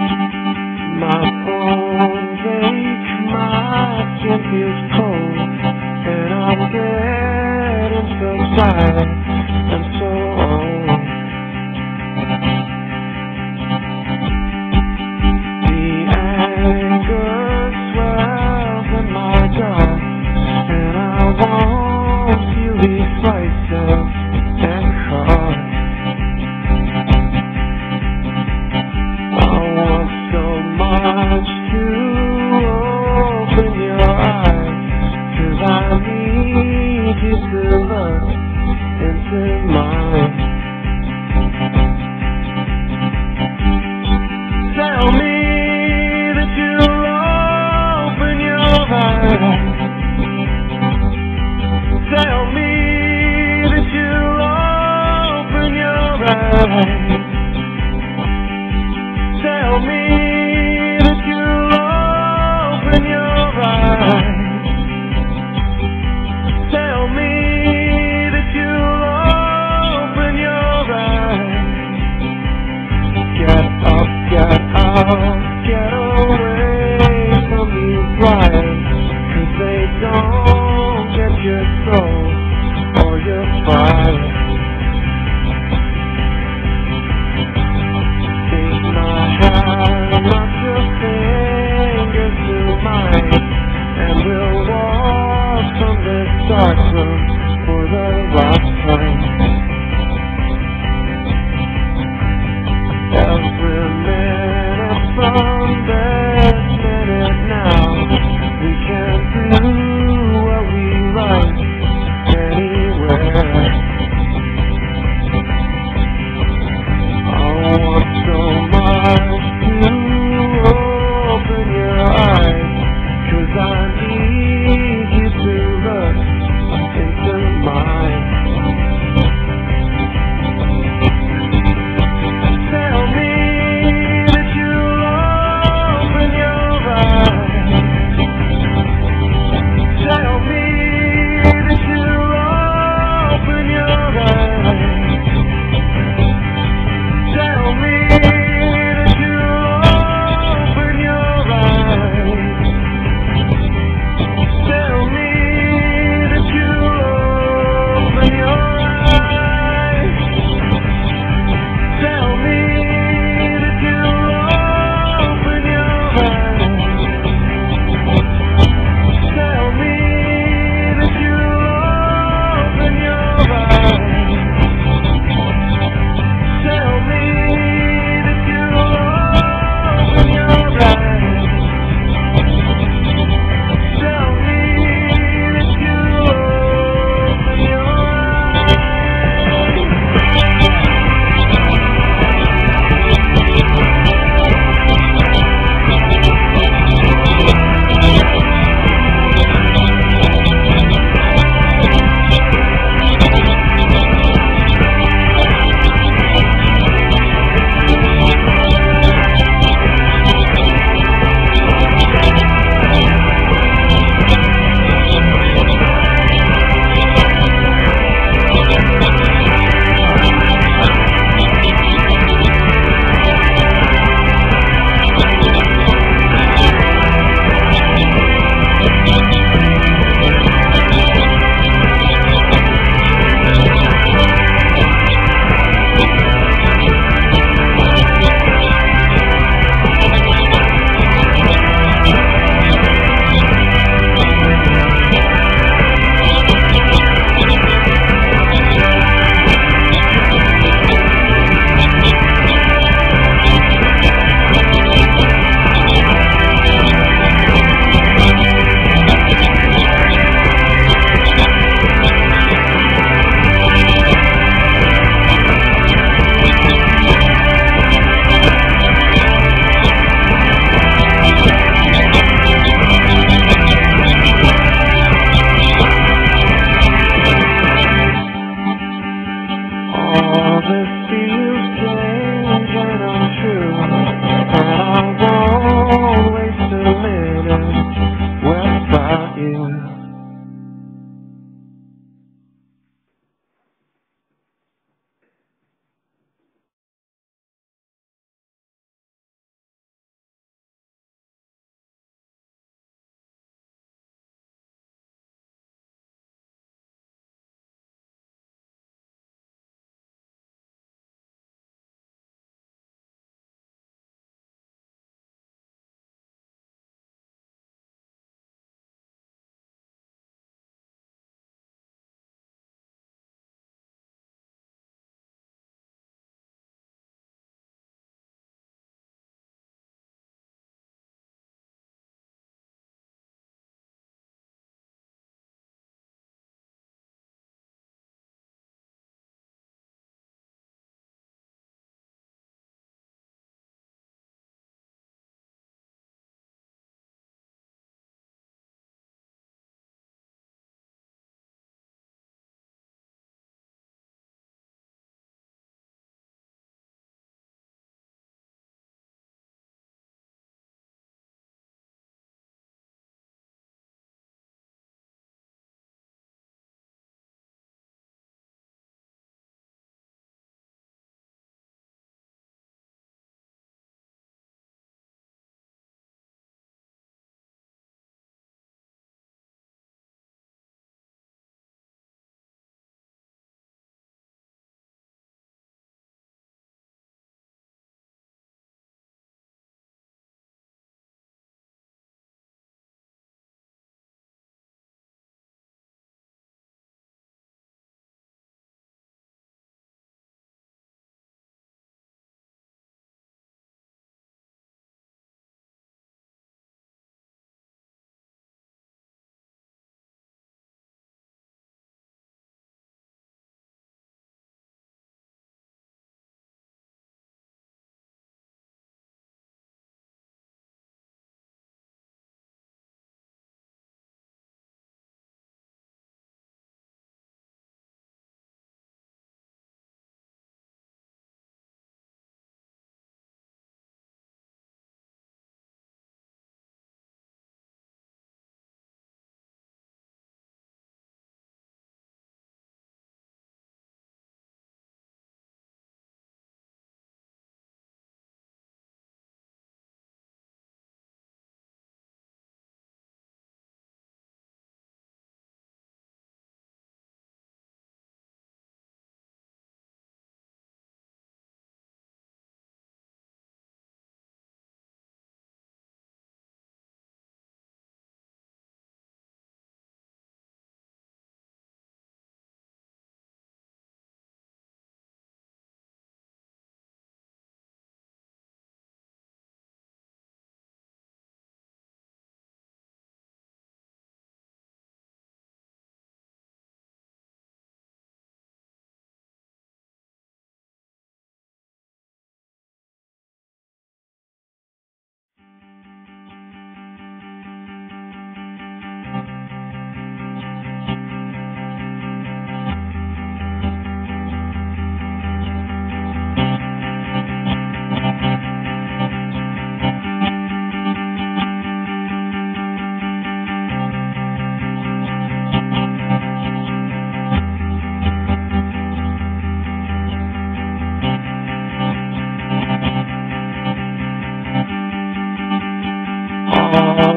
My bones ache, my skin feels cold, and I'm getting so tired and so old. The anger swells in my gut, and I won't feel these slices and cuts. I want so much to open your eyes, 'cause I need you to look into mine. Tell me that you'll open your eyes. Tell me that you'll open your eyes. Tell me that you'll open your eyes. Tell me that you'll open your eyes. Get up, get out, get away from these lies, 'cause they don't get your soul or your fire. Take my hand.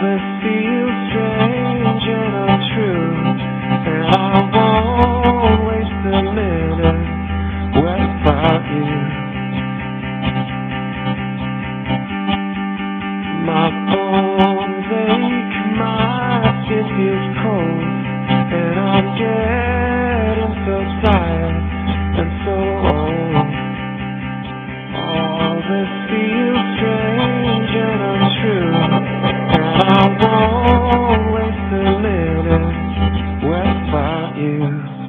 this feels strange and untrue, and I won't waste a minute without you. My bones ache, my skin feels cold, and I'm getting so tired and so old. All this feels strange and untrue, and I won't waste a minute without you.